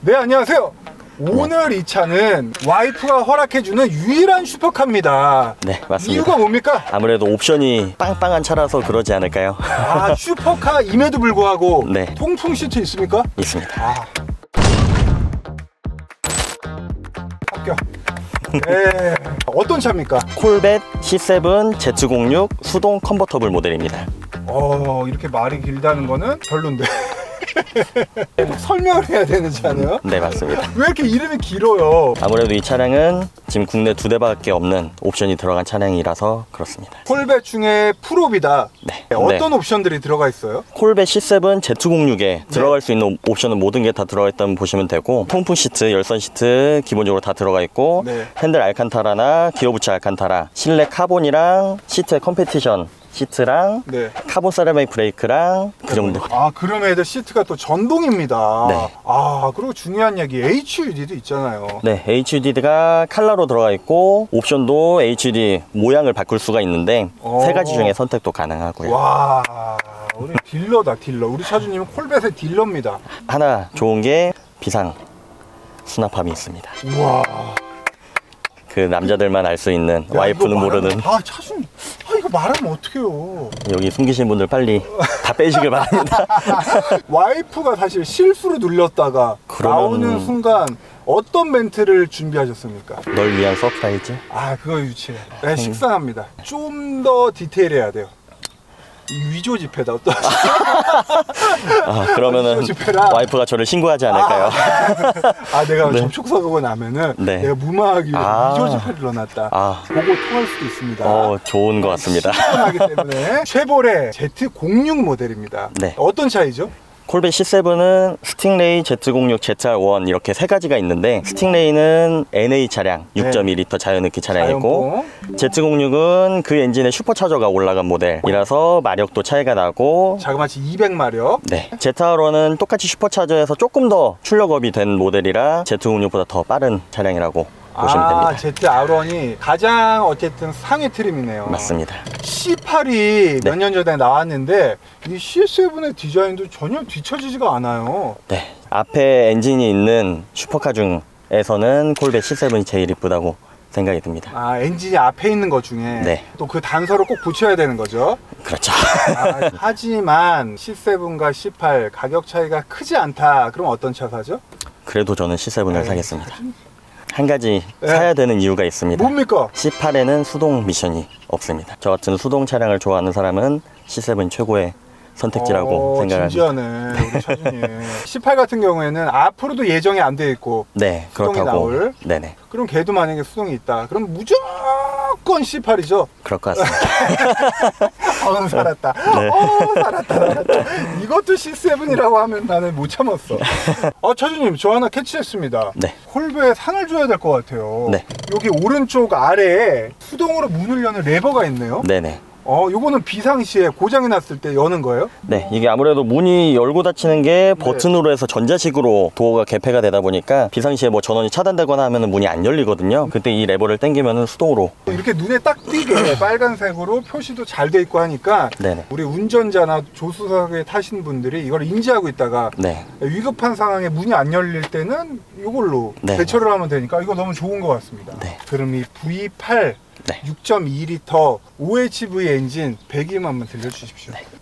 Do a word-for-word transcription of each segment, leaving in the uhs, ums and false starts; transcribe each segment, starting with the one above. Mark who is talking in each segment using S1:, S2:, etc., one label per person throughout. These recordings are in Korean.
S1: 네, 안녕하세요. 오늘 네. 이 차는 와이프가 허락해주는 유일한 슈퍼카입니다.
S2: 네, 맞습니다.
S1: 이유가 뭡니까?
S2: 아무래도 옵션이 빵빵한 차라서 그러지 않을까요?
S1: 아, 슈퍼카임에도 불구하고
S2: 네.
S1: 통풍 시트 있습니까?
S2: 있습니다.
S1: 아. 합격. 네. 어떤 차입니까?
S2: 콜벳 씨 세븐 제트 공육 수동 컨버터블 모델입니다.
S1: 어, 이렇게 말이 길다는 거는 별론데. 설명을 해야 되는 차네요?
S2: 네, 맞습니다.
S1: 왜 이렇게 이름이 길어요?
S2: 아무래도 이 차량은 지금 국내 두 대밖에 없는 옵션이 들어간 차량이라서 그렇습니다.
S1: 콜벳 중에 풀옵이다.
S2: 네.
S1: 어떤
S2: 네.
S1: 옵션들이 들어가 있어요?
S2: 콜벳 씨 세븐 제트 공육에
S1: 네.
S2: 들어갈 수 있는 옵션은 모든 게 다 들어가 있다면 보시면 되고, 통풍 시트, 열선 시트 기본적으로 다 들어가 있고,
S1: 네.
S2: 핸들 알칸타라나 기어 부츠 알칸타라, 실내 카본이랑 시트의 컴페티션 시트랑
S1: 네.
S2: 카본 세라믹 브레이크랑 그 정도.
S1: 아, 그러면 애들 시트가 또 전동입니다.
S2: 네.
S1: 아, 그리고 중요한 얘기 에이치 유 디도 있잖아요.
S2: 네, 에이치 유 디가 칼라로 들어가 있고, 옵션도 에이치 유 디 모양을 바꿀 수가 있는데
S1: 오.
S2: 세 가지 중에 선택도 가능하고요.
S1: 와, 우리 딜러다 딜러. 우리 차주님은 콜벳의 딜러입니다.
S2: 하나 좋은 게 비상 수납함이 있습니다.
S1: 우와.
S2: 그 남자들만 알 수 있는,
S1: 야,
S2: 와이프는
S1: 이거
S2: 모르는.
S1: 말하면, 아, 차주님. 아, 이거 말하면 어떡해요.
S2: 여기 숨기신 분들 빨리 다 빼시길 바랍니다.
S1: 와이프가 사실 실수로 눌렀다가
S2: 그러면...
S1: 나오는 순간 어떤 멘트를 준비하셨습니까?
S2: 널 위한 서프라이즈?
S1: 아, 그거 유치해. 네, 식상합니다. 좀 더 디테일해야 돼요. 이 위조 지폐다. 어떠?
S2: 아, 그러면은 와이프가 저를 신고하지 않을까요?
S1: 아, 아 내가
S2: 네.
S1: 접촉 사고가 나면은 네. 내가 무마하기 위해
S2: 아.
S1: 위조 지폐를 넣어놨다.
S2: 아.
S1: 보고 통할 수도 있습니다.
S2: 어, 좋은 것 같습니다.
S1: 신고하기 때문에 쉐보레 제트 공육 모델입니다.
S2: 네.
S1: 어떤 차이죠?
S2: 콜벳 씨 세븐은 스팅레이 제트 공육 제트 알 원 이렇게 세 가지가 있는데, 스팅레이는 엔 에이 차량 육 점 이 리터 자연흡기 차량이고, 제트 공육은 그 엔진에 슈퍼차저가 올라간 모델이라서 마력도 차이가 나고,
S1: 자그마치 이백 마력.
S2: 네, 제트 알 원은 똑같이 슈퍼차저에서 조금 더 출력업이 된 모델이라 제트 공육보다 더 빠른 차량이라고 보시면
S1: 아,
S2: 됩니다.
S1: 제트 알 원이 가장 어쨌든 상위 트림이네요.
S2: 맞습니다.
S1: 씨 팔이
S2: 네.
S1: 몇 년 전에 나왔는데 이 씨 세븐의 디자인도 전혀 뒤처지지가 않아요.
S2: 네, 앞에 엔진이 있는 슈퍼카 중에서는 콜벳 씨 세븐이 제일 이쁘다고 생각이 듭니다.
S1: 아, 엔진이 앞에 있는 것 중에
S2: 네.
S1: 또 그 단서를 꼭 붙여야 되는 거죠.
S2: 그렇죠.
S1: 아, 하지만 씨 세븐과 씨 팔 가격 차이가 크지 않다. 그럼 어떤 차 사죠?
S2: 그래도 저는 씨 세븐을
S1: 에이,
S2: 사겠습니다. 한 가지
S1: 네.
S2: 사야 되는 이유가 있습니다.
S1: 뭡니까?
S2: 씨 팔에는 수동 미션이 없습니다. 저 같은 수동 차량을 좋아하는 사람은 씨 세븐 최고의 선택지라고
S1: 어,
S2: 생각합니다.
S1: 진지하네, 우리 차주님. 씨 팔 같은 경우에는 앞으로도 예정이 안 돼 있고
S2: 네,
S1: 수동이
S2: 그렇다고.
S1: 나올.
S2: 네네.
S1: 그럼 걔도 만약에 수동이 있다. 그럼 무조건 씨 팔이죠.
S2: 그럴 것 같습니다.
S1: 어, 살았다.
S2: 네.
S1: 어, 살았다, 살았다. 이것도 씨 세븐이라고 하면 나는 못 참았어. 어, 차주님, 저 하나 캐치했습니다.
S2: 네.
S1: 콜베에 상을 줘야 될 것 같아요.
S2: 네.
S1: 여기 오른쪽 아래에 수동으로 문을 여는 레버가 있네요.
S2: 네네.
S1: 어, 요거는 비상시에 고장이 났을 때 여는 거예요?
S2: 네, 이게 아무래도 문이 열고 닫히는 게 버튼으로 해서 전자식으로 도어가 개폐가 되다 보니까 비상시에 뭐 전원이 차단되거나 하면 문이 안 열리거든요. 그때 이 레버를 당기면 수동으로.
S1: 이렇게 눈에 딱 띄게 빨간색으로 표시도 잘 돼 있고 하니까
S2: 네네.
S1: 우리 운전자나 조수석에 타신 분들이 이걸 인지하고 있다가
S2: 네.
S1: 위급한 상황에 문이 안 열릴 때는 이걸로
S2: 네.
S1: 대처를 하면 되니까 이거 너무 좋은 것 같습니다.
S2: 네.
S1: 그럼 이 브이 팔
S2: 네.
S1: 육 점 이 리터 오 에이치 브이 엔진 배기음 한번 들려주십시오.
S2: 네.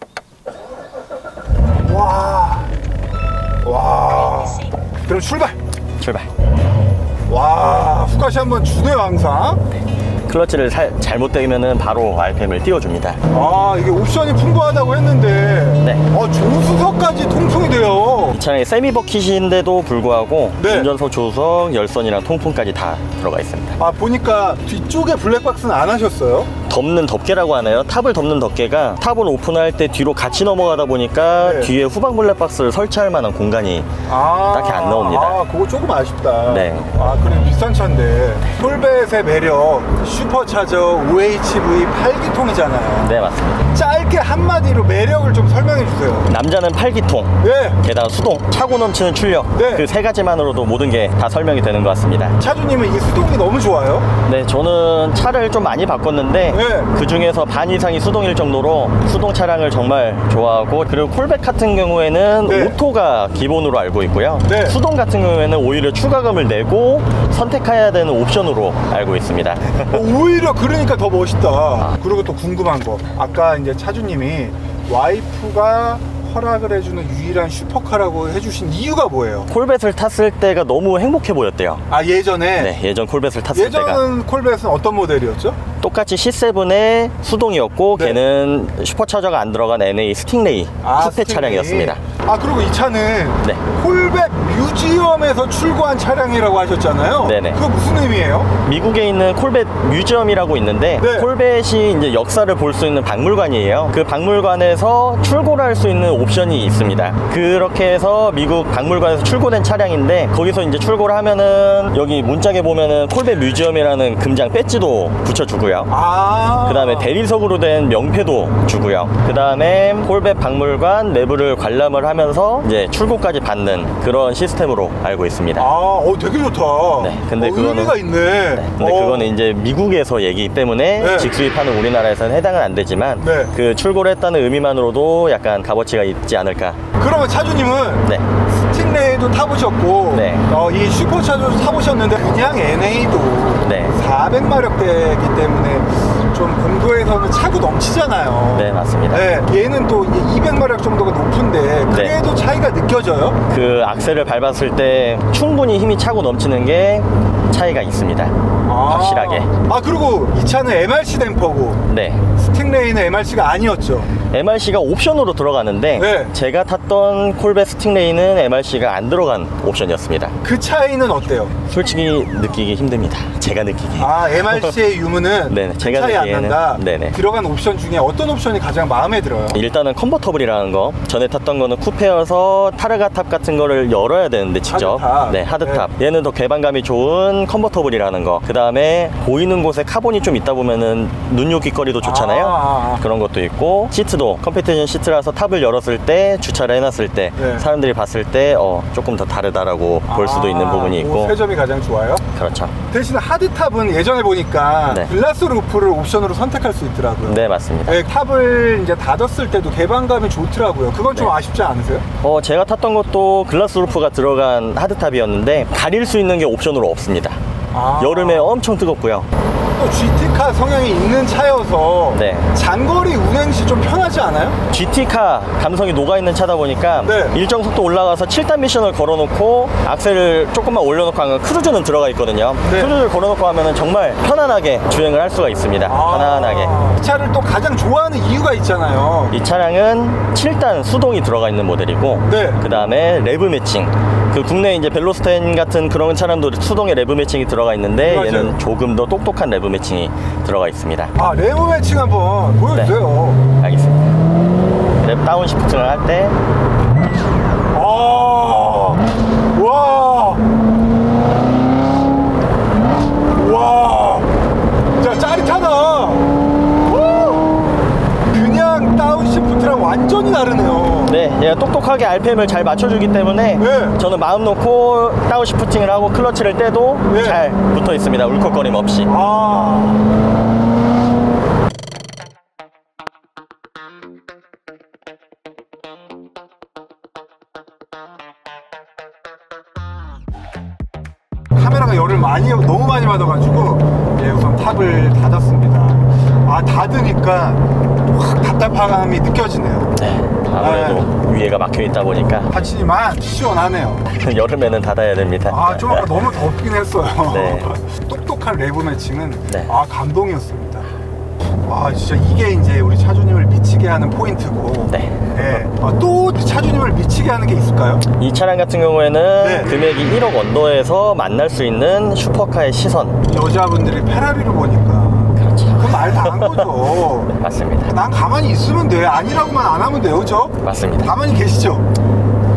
S1: 와, 와. 그럼 출발.
S2: 출발.
S1: 와, 후카시 한번 주네요 항상.
S2: 네. 클러치를 살, 잘못 대면은 바로 알피엠을 띄워줍니다.
S1: 아, 이게 옵션이 풍부하다고 했는데
S2: 네.
S1: 어, 조수석까지 통풍이 돼요.
S2: 이 차량이 세미 버킷인데도 불구하고
S1: 네.
S2: 운전석, 조수석, 열선이랑 통풍까지 다 들어가 있습니다.
S1: 아, 보니까 뒤쪽에 블랙박스는 안 하셨어요?
S2: 덮는 덮개라고 하나요? 탑을 덮는 덮개가 탑을 오픈할 때 뒤로 같이 넘어가다 보니까
S1: 네.
S2: 뒤에 후방 블랙박스를 설치할 만한 공간이
S1: 아,
S2: 딱히 안 나옵니다.
S1: 아, 그거 조금 아쉽다.
S2: 네.
S1: 아, 그래 비싼 차인데. 콜벳의 매력, 슈퍼차저 오 에이치 브이 팔 기통이잖아요.
S2: 네, 맞습니다.
S1: 짧게 한마디로 매력을 좀 설명해 주세요.
S2: 남자는 팔 기통,
S1: 네.
S2: 게다가 수동, 차고 넘치는 출력,
S1: 네.
S2: 그 세 가지만으로도 모든 게 다 설명이 되는 것 같습니다.
S1: 차주님은 이 수동이 너무 좋아요.
S2: 네, 저는 차를 좀 많이 바꿨는데
S1: 네. 네.
S2: 그 중에서 반 이상이 수동일 정도로 수동 차량을 정말 좋아하고, 그리고 콜백 같은 경우에는
S1: 네.
S2: 오토가 기본으로 알고 있고요.
S1: 네.
S2: 수동 같은 경우에는 오히려 추가금을 내고 선택해야 되는 옵션으로 알고 있습니다.
S1: 오히려 그러니까 더 멋있다. 아. 그리고 또 궁금한 거, 아까 이제 차주님이 와이프가 허락을 해주는 유일한 슈퍼카라고 해주신 이유가 뭐예요?
S2: 콜벳을 탔을 때가 너무 행복해 보였대요.
S1: 아, 예전에?
S2: 네, 예전 콜벳을 탔을
S1: 예전
S2: 때가.
S1: 예전 콜벳은 어떤 모델이었죠?
S2: 똑같이 씨 세븐의 수동이었고,
S1: 네.
S2: 걔는 슈퍼차저가 안 들어간 엔에이 스팅레이
S1: 아,
S2: 쿠페
S1: 스팅레이.
S2: 차량이었습니다.
S1: 아, 그리고 이 차는
S2: 네.
S1: 콜벳 뮤지엄에서 출고한 차량이라고 하셨잖아요.
S2: 네네.
S1: 그거 무슨 의미예요?
S2: 미국에 있는 콜벳 뮤지엄이라고 있는데,
S1: 네.
S2: 콜벳이 이제 역사를 볼 수 있는 박물관이에요. 그 박물관에서 출고를 할 수 있는 옵션이 있습니다. 그렇게 해서 미국 박물관에서 출고된 차량인데, 거기서 이제 출고를 하면은 여기 문짝에 보면은 콜벳 뮤지엄이라는 금장 배지도 붙여주고요.
S1: 아.
S2: 그 다음에 대리석으로 된 명패도 주고요. 그 다음에 콜벳 박물관 내부를 관람을 하면서 이제 출고까지 받는 그런 시스템으로 알고 있습니다.
S1: 아, 어, 되게 좋다.
S2: 네, 근데
S1: 어,
S2: 그거는-
S1: 의미가 있네.
S2: 네, 근데
S1: 어.
S2: 그거는 이제 미국에서 얘기이기 때문에
S1: 네.
S2: 직수입하는 우리나라에서는 해당은 안 되지만,
S1: 네.
S2: 그 출고를 했다는 의미만으로도 약간 값어치가 있지 않을까.
S1: 그러면 차주님은
S2: 네.
S1: 스팅레이도 타보셨고,
S2: 네.
S1: 어, 이 슈퍼차도 타보셨는데, 그냥 엔에이도
S2: 네.
S1: 사백 마력대이기 때문에 좀 공도에서는 차고 넘치잖아요.
S2: 네, 맞습니다.
S1: 네, 얘는 또 이백 마력 정도가 높은데 그래도 차이가 느껴져요?
S2: 그 악셀을 밟았을 때 충분히 힘이 차고 넘치는 게 차이가 있습니다.
S1: 아.
S2: 확실하게.
S1: 아, 그리고 이 차는 엠알씨 댐퍼고
S2: 네.
S1: 스팅레이는 엠알씨가 아니었죠?
S2: 엠알씨가 옵션으로 들어가는데,
S1: 네.
S2: 제가 탔던 콜벳 스팅레이는 엠알씨가 안 들어간 옵션이었습니다.
S1: 그 차이는 어때요?
S2: 솔직히 느끼기 힘듭니다. 제가 느끼기.
S1: 아, 엠알씨의 유무는
S2: 네네, 제가
S1: 차이 안
S2: 느끼기에는-
S1: 난다.
S2: 네네.
S1: 들어간 옵션 중에 어떤 옵션이 가장 마음에 들어요?
S2: 일단은 컨버터블이라는 거, 전에 탔던 거는 쿠페여서 타르가 탑 같은 거를 열어야 되는데 직접.
S1: 하드탑.
S2: 네, 하드탑. 얘는 더 개방감이 좋은 컨버터블이라는 거. 그 다음에 보이는 곳에 카본이 좀 있다 보면은 눈요깃 거리도 좋잖아요.
S1: 아, 아, 아.
S2: 그런 것도 있고, 시트도 컴피티션 시트라서 탑을 열었을 때, 주차를 해놨을 때
S1: 네.
S2: 사람들이 봤을 때 어, 조금 더 다르다라고 볼 수도
S1: 아,
S2: 있는 부분이 있고.
S1: 그 점이 가장 좋아요?
S2: 그렇죠.
S1: 대신 하드탑은 예전에 보니까
S2: 네.
S1: 글라스 루프를 옵션으로 선택할 수 있더라고요.
S2: 네, 맞습니다.
S1: 네, 탑을 이제 닫았을 때도 개방감이 좋더라고요. 그건 좀
S2: 네.
S1: 아쉽지 않으세요?
S2: 어, 제가 탔던 것도 글라스 루프가 들어간 하드탑이었는데 가릴 수 있는 게 옵션으로 없습니다.
S1: 아.
S2: 여름에 엄청 뜨겁고요.
S1: 또 지티카 성향이 있는 차여서
S2: 네.
S1: 장거리 운행 시 좀 편하지 않아요?
S2: 지티카 감성이 녹아있는 차다 보니까
S1: 네.
S2: 일정 속도 올라가서 칠 단 미션을 걸어놓고 악셀을 조금만 올려놓고 하면 크루즈는 들어가 있거든요.
S1: 네.
S2: 크루즈를 걸어놓고 하면 정말 편안하게 주행을 할 수가 있습니다.
S1: 아.
S2: 편안하게.
S1: 이 차를 또 가장 좋아하는 이유가 있잖아요.
S2: 이 차량은 칠 단 수동이 들어가 있는 모델이고,
S1: 네.
S2: 그 다음에 레브 매칭. 그 국내 이제 벨로스텐 같은 그런 차량도 수동에 레브 매칭이 들어가 있는데,
S1: 맞아요.
S2: 얘는 조금 더 똑똑한 레브 매칭이 들어가 있습니다.
S1: 아, 레브 매칭 한번 보여주세요.
S2: 네. 알겠습니다. 랩 다운 시프팅을 할 때,
S1: 아, 와, 와, 자, 짜릿하다. 오! 그냥 다운 시프트랑 완전히 다르네요.
S2: 네, 얘가 똑똑하게 알피엠을 잘 맞춰주기 때문에
S1: 네.
S2: 저는 마음 놓고 다운 시프팅을 하고 클러치를 떼도
S1: 네.
S2: 잘 붙어 있습니다. 울컥거림 없이.
S1: 아. 카메라가 열을 많이 너무 많이 받아가지고 예, 우선 탑을 닫았습니다. 아, 닫으니까 확 답답함이 느껴지네요.
S2: 네, 아무래도 위에가 막혀 있다 보니까
S1: 하지만 시원하네요.
S2: 여름에는 닫아야 됩니다.
S1: 아, 좀 아까 너무 덥긴 했어요.
S2: 네.
S1: 똑똑한 레브 매칭은
S2: 네.
S1: 아, 감동이었습니다. 와, 진짜 이게 이제 우리 차주님을 미치게 하는 포인트고.
S2: 네.
S1: 네. 아, 또 차주님을 미치게 하는 게 있을까요?
S2: 이 차량 같은 경우에는
S1: 네.
S2: 금액이 일억 언더에서 만날 수 있는 슈퍼카의 시선.
S1: 여자분들이 페라리를 보니까
S2: 그렇죠.
S1: 그 말 다 한 거죠.
S2: 네, 맞습니다.
S1: 난 가만히 있으면 돼. 아니라고만 안 하면 돼요, 그죠?
S2: 맞습니다.
S1: 가만히 계시죠?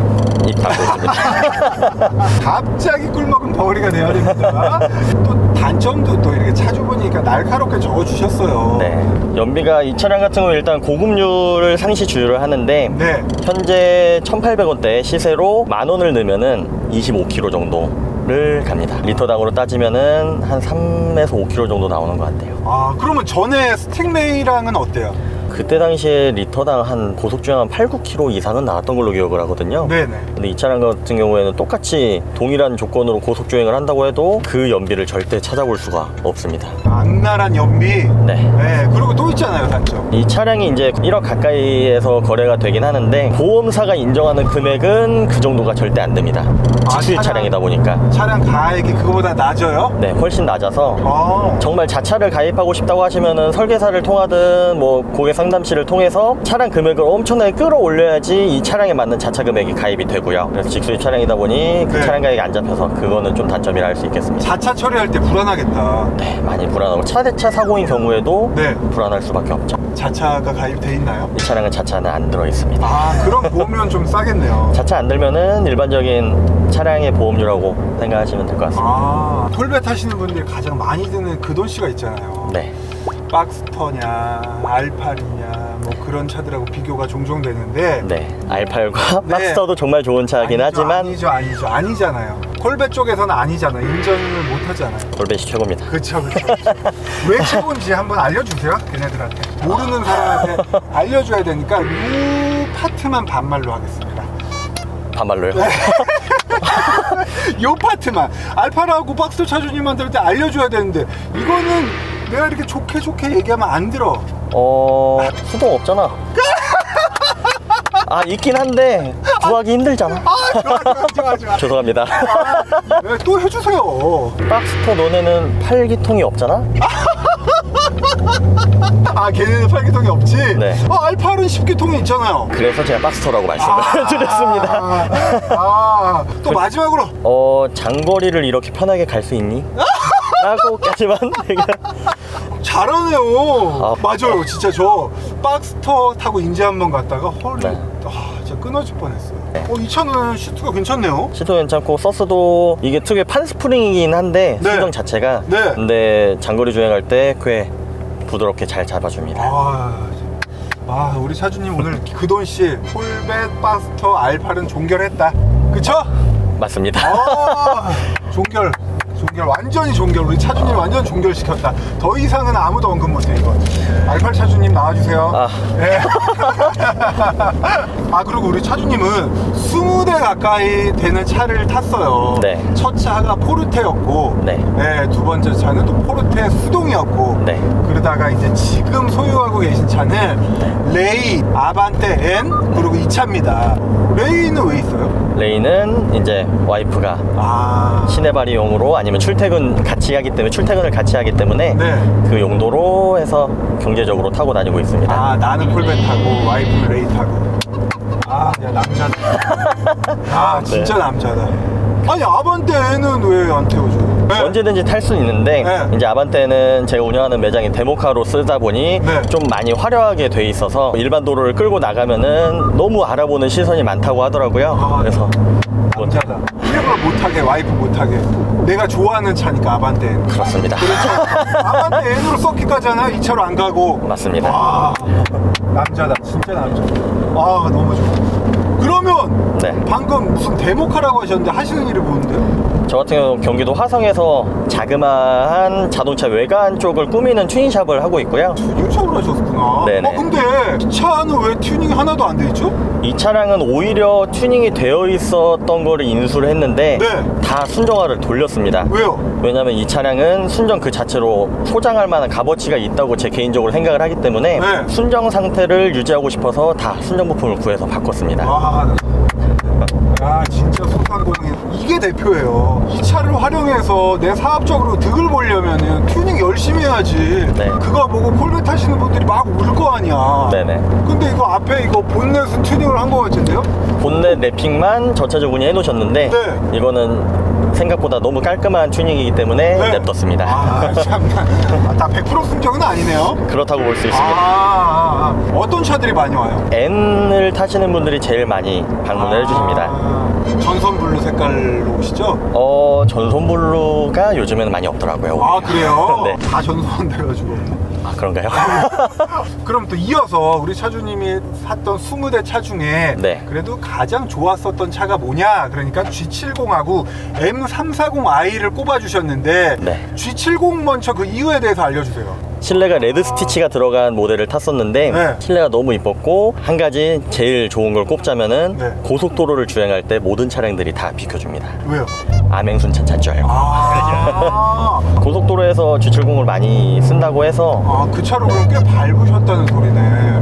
S2: 입 닫고 있습니다.
S1: 갑자기 꿀먹은 버거리가 돼야 됩니다. 또 단점도 또 이렇게 차주분이니까 날카롭게 적어주셨어요.
S2: 네. 연비가 이 차량 같은 경우 일단 고급류를 상시 주유를 하는데
S1: 네.
S2: 현재 천팔백 원대 시세로 만 원을 넣으면은 이십오 킬로미터 정도를 갑니다. 리터당으로 따지면은 한 삼에서 오 킬로미터 정도 나오는 것 같아요.
S1: 아, 그러면 전에 스팅레이랑은 어때요?
S2: 그때 당시에 리터당 한 고속주행 한 팔, 구 킬로미터 이상은 나왔던 걸로 기억을 하거든요.
S1: 네네.
S2: 근데 이 차량 같은 경우에는 똑같이 동일한 조건으로 고속주행을 한다고 해도 그 연비를 절대 찾아볼 수가 없습니다.
S1: 악랄한 연비.
S2: 네.
S1: 네. 그리고 또 있잖아요, 단점.
S2: 이 차량이 이제 일억 가까이에서 거래가 되긴 하는데 보험사가 인정하는 금액은 그 정도가 절대 안 됩니다. 직수입
S1: 아, 차량-
S2: 차량이다 보니까.
S1: 차량 가액이 그거보다 낮아요?
S2: 네, 훨씬 낮아서
S1: 아.
S2: 정말 자차를 가입하고 싶다고 하시면은 설계사를 통하든 뭐 고객 상담실을 통해서 차량 금액을 엄청나게 끌어올려야지 이 차량에 맞는 자차 금액이 가입이 되고요. 그래서 직수입 차량이다 보니 그
S1: 네.
S2: 차량 가격이 안 잡혀서 그거는 좀 단점이라 할 수 있겠습니다.
S1: 자차 처리할 때 불안하겠다.
S2: 네, 많이 불안하고 차대차 사고인 경우에도
S1: 네.
S2: 불안할 수밖에 없죠.
S1: 자차가 가입돼 있나요?
S2: 이 차량은 자차는 안 들어 있습니다.
S1: 아, 그럼 보험료는 좀 싸겠네요.
S2: 자차 안 들면은 일반적인 차량의 보험료라고 생각하시면 될 것 같습니다.
S1: 아, 톨벳 하시는 분들이 가장 많이 드는 그 돈씨가 있잖아요.
S2: 네.
S1: 박스터냐, 알팔이냐, 뭐 그런 차들하고 비교가 종종 되는데.
S2: 네. 알팔과
S1: 네.
S2: 박스터도 정말 좋은 차긴
S1: 아니죠,
S2: 하지만
S1: 아니죠, 아니죠, 아니잖아요. 톨벳 쪽에서는 아니잖아요. 인정을 못 하잖아요.
S2: 돌벳이 최고입니다.
S1: 그쵸, 그쵸. 그쵸. 왜 최고인지 한번 알려주세요, 걔네들한테. 모르는 사람한테 알려줘야 되니까 이 파트만 반말로 하겠습니다.
S2: 반말로요?
S1: 요 파트만. 알파라고 박스터 차주님한테 알려줘야 되는데 이거는 내가 이렇게 좋게 좋게 얘기하면 안 들어.
S2: 어... 수동 없잖아. 아, 있긴 한데 구하기 힘들잖아.
S1: 아, 좋아, 좋아, 좋아, 좋아.
S2: 죄송합니다.
S1: 네, 또 해주세요.
S2: 박스터 너네는 팔기통이 없잖아?
S1: 아, 걔네는 팔기통이 없지?
S2: 네.
S1: 어, 알파는 십기통이 있잖아요.
S2: 그래서 제가 박스터라고 말씀을
S1: 아,
S2: 드렸습니다.
S1: 아, 또 마지막으로.
S2: 어, 장거리를 이렇게 편하게 갈 수 있니? 라고까지만 얘기를.
S1: 잘하네요.
S2: 아,
S1: 맞아요. 진짜 저 박스터 타고 인제 한번 갔다가 헐,
S2: 네.
S1: 아, 진짜 끊어질 뻔했어요. 어, 이 차는 시트가 괜찮네요.
S2: 시도 괜찮고 서스도 이게 특유의 판스프링이긴 한데
S1: 네.
S2: 순정 자체가
S1: 네.
S2: 근데 장거리 주행할 때 꽤 부드럽게 잘 잡아줍니다.
S1: 아, 아, 우리 차주님 오늘 그 돈씨 폴벳 박스터 알팔은 종결했다. 그쵸?
S2: 맞습니다.
S1: 아, 종결. 종결 완전히 종결. 우리 차주님 완전 종결시켰다. 더 이상은 아무도 언급 못해 이거. 알팔 차주님 나와주세요.
S2: 아.
S1: 네. 아, 그리고 우리 차주님은 스무 대 가까이 되는 차를 탔어요.
S2: 네.
S1: 첫 차가 포르테였고,
S2: 네.
S1: 네, 두 번째 차는 또 포르테 수동이었고,
S2: 네.
S1: 그러다가 이제 지금 소유하고 계신 차는 레이, 아반떼 N, 그리고 이 차입니다. 레이는 왜 있어요?
S2: 레이는 이제 와이프가
S1: 아,
S2: 시내발이용으로 아니면 출퇴근 같이 하기 때문에 출퇴근을 같이 하기 때문에
S1: 네.
S2: 그 용도로 해서 경제적으로 타고 다니고 있습니다.
S1: 아, 나는 폴벳 타고 와이프는 레이 타고. 아, 야, 남자다. 아, 진짜
S2: 네.
S1: 남자다. 아니, 아반떼는 왜 안 태워줘요? 네.
S2: 언제든지 탈 수는 있는데
S1: 네.
S2: 이제 아반떼는 제가 운영하는 매장이 데모카로 쓰다 보니
S1: 네.
S2: 좀 많이 화려하게 돼 있어서 일반 도로를 끌고 나가면은 너무 알아보는 시선이 많다고 하더라고요.
S1: 아,
S2: 그래서 뭐
S1: 남자다. 일부러 못하게, 와이프 못하게. 내가 좋아하는 차니까 아반떼는.
S2: 그렇습니다.
S1: 그렇죠. 아반떼 N으로 썩기까지 하나? 이 차로 안 가고.
S2: 맞습니다.
S1: 아, 남자다. 진짜 남자. 아, 너무 좋아. 그러면
S2: 네.
S1: 방금 무슨 데모카라고 하셨는데 하시는 일이 뭔데요?
S2: 저 같은 경우 경기도 화성에서 자그마한 자동차 외관 쪽을 꾸미는 튜닝샵을 하고 있고요.
S1: 튜닝샵을 하셨구나.
S2: 네네.
S1: 어, 근데 이 차는 왜 튜닝이 하나도 안 돼 있죠?
S2: 이 차량은 오히려 튜닝이 되어 있었던 거를 인수를 했는데
S1: 네.
S2: 다 순정화를 돌렸습니다.
S1: 왜요?
S2: 왜냐면 이 차량은 순정 그 자체로 소장할 만한 값어치가 있다고 제 개인적으로 생각을 하기 때문에
S1: 네.
S2: 순정 상태를 유지하고 싶어서 다 순정 부품을 구해서 바꿨습니다.
S1: 아, 아, 진짜 소상공인 이게 대표예요. 이 차를 활용해서 내 사업적으로 득을 보려면은 튜닝 열심히 해야지.
S2: 네.
S1: 그거 보고 폴벳 타시는 분들이 막 울 거 아니야.
S2: 네네.
S1: 근데 이거 앞에 이거 본넷은 튜닝을 한 거 같은데요?
S2: 본넷 랩핑만 저차주분이 해놓으셨는데
S1: 네.
S2: 이거는 생각보다 너무 깔끔한 튜닝이기 때문에
S1: 네.
S2: 냅뒀습니다.
S1: 아, 참나. 아, 다 백 퍼센트 순정은 아니네요.
S2: 그렇다고 볼 수 있습니다.
S1: 아, 아, 아. 어떤 차들이 많이 와요?
S2: N을 타시는 분들이 제일 많이 방문을
S1: 아,
S2: 해주십니다.
S1: 전선 블루 색깔로 오시죠?
S2: 어, 전손블루가 요즘에는 많이 없더라고요.
S1: 아, 그래요?
S2: 네.
S1: 다 전선 돼가지고.
S2: 아, 그런가요?
S1: 그럼 또 이어서 우리 차주님이 샀던 이십 대 차 중에
S2: 네.
S1: 그래도 가장 좋았었던 차가 뭐냐? 그러니까 지 칠십하고 엠 삼백사십 아이를 꼽아주셨는데
S2: 네.
S1: 지 칠십 먼저 그 이유에 대해서 알려주세요.
S2: 실내가 레드 스티치가 들어간 모델을 탔었는데
S1: 네.
S2: 실내가 너무 이뻤고 한 가지 제일 좋은 걸 꼽자면은
S1: 네.
S2: 고속도로를 주행할 때 모든 차량들이 다 비켜줍니다.
S1: 왜요?
S2: 암행순찬 찾죠.
S1: 아,
S2: 고속도로에서 지 칠십을 많이 쓴다고 해서
S1: 아, 그 차로 그럼 꽤 밟으셨다는 소리네.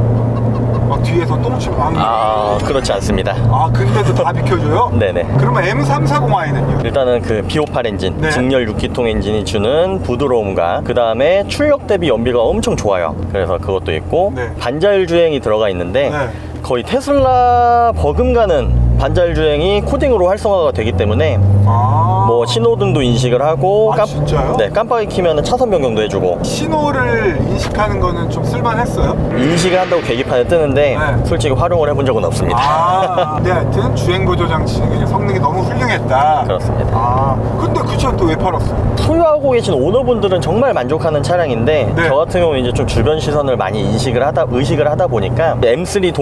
S1: 막 뒤에서 똥침 막.
S2: 아, 그렇지 않습니다.
S1: 아, 근데도 다 비켜줘요?
S2: 네네.
S1: 그러면 엠 삼백사십 아이는요?
S2: 일단은 그 비 오십팔 엔진,
S1: 네.
S2: 직렬 육 기통 엔진이 주는 부드러움과 그 다음에 출력 대비 연비가 엄청 좋아요. 그래서 그것도 있고
S1: 네.
S2: 반자율 주행이 들어가 있는데
S1: 네.
S2: 거의 테슬라 버금가는 반자율 주행이 코딩으로 활성화가 되기 때문에
S1: 아,
S2: 뭐 신호등도 인식을 하고
S1: 아, 진짜요?
S2: 네, 깜빡이 키면 차선 변경도 해주고
S1: 신호를 인식하는 거는 좀 쓸만했어요?
S2: 인식을 한다고 계기판에 뜨는데
S1: 네.
S2: 솔직히 활용을 해본 적은 없습니다.
S1: 아, 네, 하여튼 주행보조 장치 성능이 너무 훌륭했다.
S2: 그렇습니다.
S1: 아, 근데 그 차는 또 왜 팔았어요?
S2: 소유하고 계신 오너분들은 정말 만족하는 차량인데
S1: 네.
S2: 저 같은 경우는 이제 좀 주변 시선을 많이 인식을 하다 의식을 하다 보니까 엠 쓰리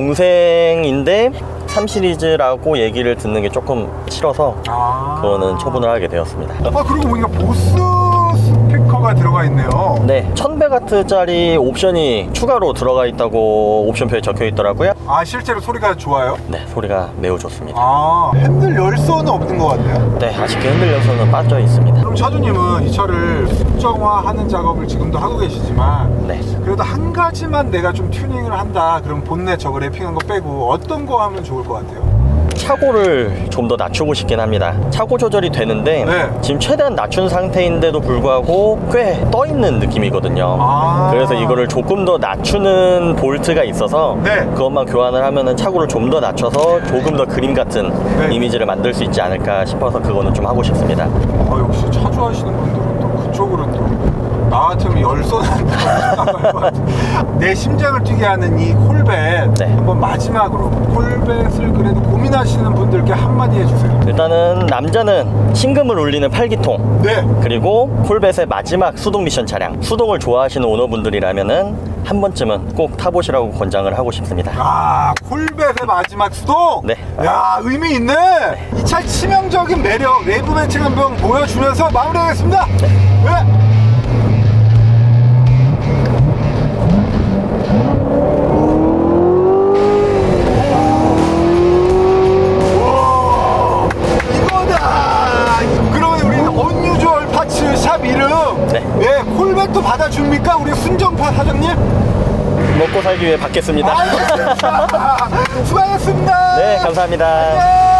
S2: 동생인데 삼 시리즈라고 얘기를 듣는 게 조금 싫어서
S1: 아,
S2: 그거는 처분을 하게 되었습니다.
S1: 아, 그리고 보니까 보스 스피커가 들어가 있네요.
S2: 네, 천백 와트짜리 옵션이 추가로 들어가 있다고 옵션표에 적혀 있더라고요.
S1: 아, 실제로 소리가 좋아요?
S2: 네, 소리가 매우 좋습니다.
S1: 아, 핸들 열선은 없는 것 같네요.
S2: 네, 아직 핸들 열선은 빠져 있습니다.
S1: 그럼 차주님은 이 차를 순정화하는 작업을 지금도 하고 계시지만
S2: 네.
S1: 그래도 한 가지만 내가 좀 튜닝을 한다. 그럼 본넷 저거 랩핑한 거 빼고 어떤 거 하면 좋을 것 같아요?
S2: 차고를 좀 더 낮추고 싶긴 합니다. 차고 조절이 되는데
S1: 네.
S2: 지금 최대한 낮춘 상태인데도 불구하고 꽤 떠 있는 느낌이거든요.
S1: 아.
S2: 그래서 이거를 조금 더 낮추는 볼트가 있어서
S1: 네.
S2: 그것만 교환을 하면은 차고를 좀 더 낮춰서 조금 더 그림 같은
S1: 네.
S2: 이미지를 만들 수 있지 않을까 싶어서 그거는 좀 하고 싶습니다.
S1: 아, 역시 차주하시는 분들은 또 그쪽으로 또 나 같으면 열선한다고 생각할 것 같아. 내 심장을 뛰게 하는 이 콜벳
S2: 네.
S1: 한번 마지막으로 콜벳을 그래도 고민하시는 분들께 한마디 해주세요.
S2: 일단은 남자는 심금을 울리는 팔 기통
S1: 네.
S2: 그리고 콜벳의 마지막 수동 미션 차량 수동을 좋아하시는 오너분들이라면은 한 번쯤은 꼭 타보시라고 권장을 하고 싶습니다.
S1: 아, 콜벳의 마지막 수동?
S2: 네.
S1: 야, 의미 있네. 이 차 치명적인 매력, 내부 매칭 한번 보여주면서 마무리하겠습니다. 네.
S2: 네.
S1: 네, 콜벳도 받아줍니까? 우리 순정파 사장님?
S2: 먹고 살기 위해 받겠습니다.
S1: 알겠습니다. 수고하셨습니다.
S2: 네, 감사합니다.
S1: 안녕.